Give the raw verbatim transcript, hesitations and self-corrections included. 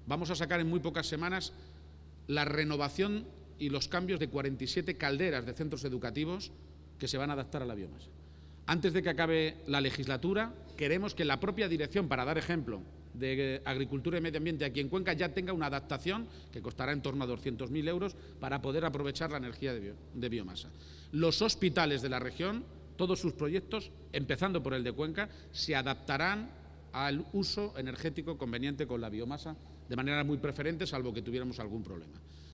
vamos a sacar en muy pocas semanas la renovación y los cambios de cuarenta y siete calderas de centros educativos que se van a adaptar a la biomasa. Antes de que acabe la legislatura, queremos que la propia dirección, para dar ejemplo, de Agricultura y Medio Ambiente aquí en Cuenca ya tenga una adaptación que costará en torno a doscientos mil euros para poder aprovechar la energía de, bio, de biomasa. Los hospitales de la región, todos sus proyectos, empezando por el de Cuenca, se adaptarán al uso energético conveniente con la biomasa de manera muy preferente, salvo que tuviéramos algún problema.